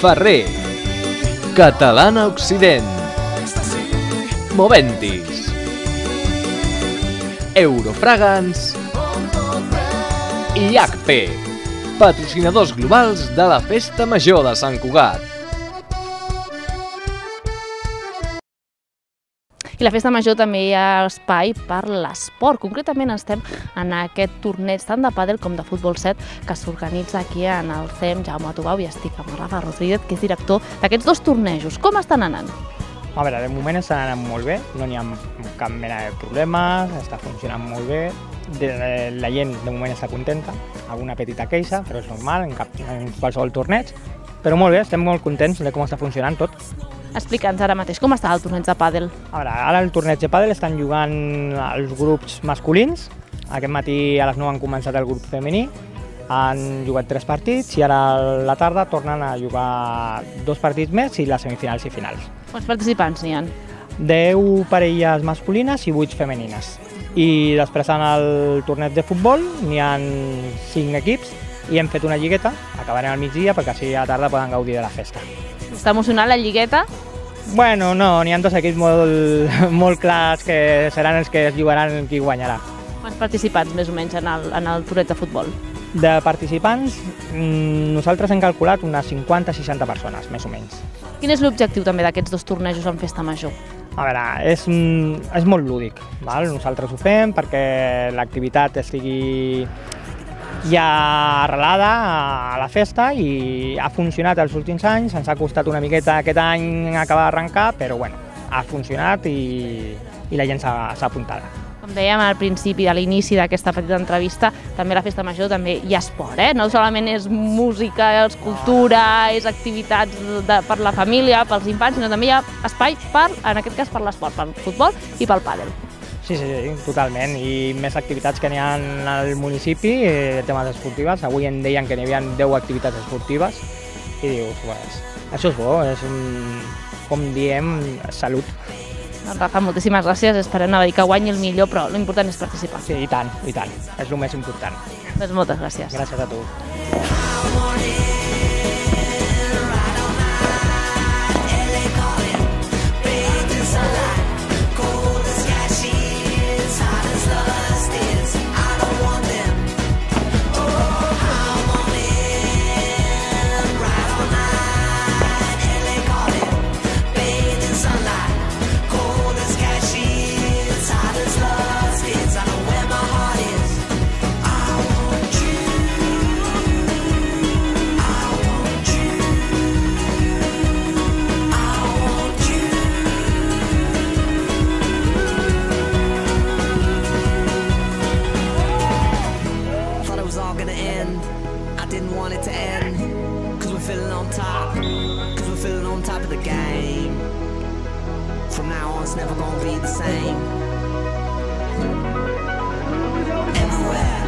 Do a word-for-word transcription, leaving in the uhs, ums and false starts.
Ferrer, Catalana Occident, Moventis, Eurofragans i H P, patrocinadors globals de la Festa Major de Sant Cugat. I la Festa Major també hi ha espai per l'esport. Concretament estem en aquest torneig tant de pàdel com de futbol set que s'organitza aquí en el C E M Jaume Tubau i estic amb el Rafa Rodríguez, que és director d'aquests dos tornejos. Com estan anant? A veure, de moment estan anant molt bé, no n'hi ha cap mena de problema, està funcionant molt bé. La gent de moment està contenta, alguna petita queixa, però és normal en, cap, en qualsevol torneig. Però molt bé, estem molt contents de com està funcionant tot. Explica'ns ara mateix, com està el torneig de pàdel? A veure, ara el torneig de pàdel estan jugant els grups masculins. Aquest matí a les nou han començat el grup femení. Han jugat tres partits i ara a la tarda tornen a jugar dos partits més i les semifinals i finals. Quants participants n'hi ha? deu parelles masculines i vuit femenines. I després en el torneig de futbol n'hi ha cinc equips i hem fet una lligueta, acabarem al migdia perquè així a la tarda poden gaudir de la festa. Està emocionant la lligueta? Bueno, no, n'hi ha dos equips molt, molt clars que seran els que es jugaran qui guanyarà. Quants participants més o menys en el, en el torneig de futbol? De participants, nosaltres hem calculat unes cinquanta a seixanta persones, més o menys. Quin és l'objectiu també d'aquests dos tornejos en Festa Major? A veure, és, és molt lúdic, val? Nosaltres ho fem perquè l'activitat estigui ja arrelada a la festa i ha funcionat els últims anys, ens ha costat una miqueta aquest any acabar d'arrencar, però bueno, ha funcionat i, i la gent s'ha apuntat. Com dèiem al principi, a l'inici d'aquesta petita entrevista, també a la Festa Major també hi ha esport, eh? No solament és música, és cultura, és activitats de, per la família, pels infants, sinó també hi ha espai per, en aquest cas, per l'esport, pel futbol i pel pàdel. Sí, sí, sí, totalment, i més activitats que n'hi ha al municipi, eh, temes esportives. Avui em deien que n'hi havia deu activitats esportives i dius, pues, això és bo, és un, com diem, salut. Doncs Rafa, moltíssimes gràcies, esperem a dir que guanyi el millor, però l'important és participar. Sí, i tant, i tant, és el més important. Doncs moltes gràcies. Gràcies a tu. From now on, it's never gonna be the same. Everywhere.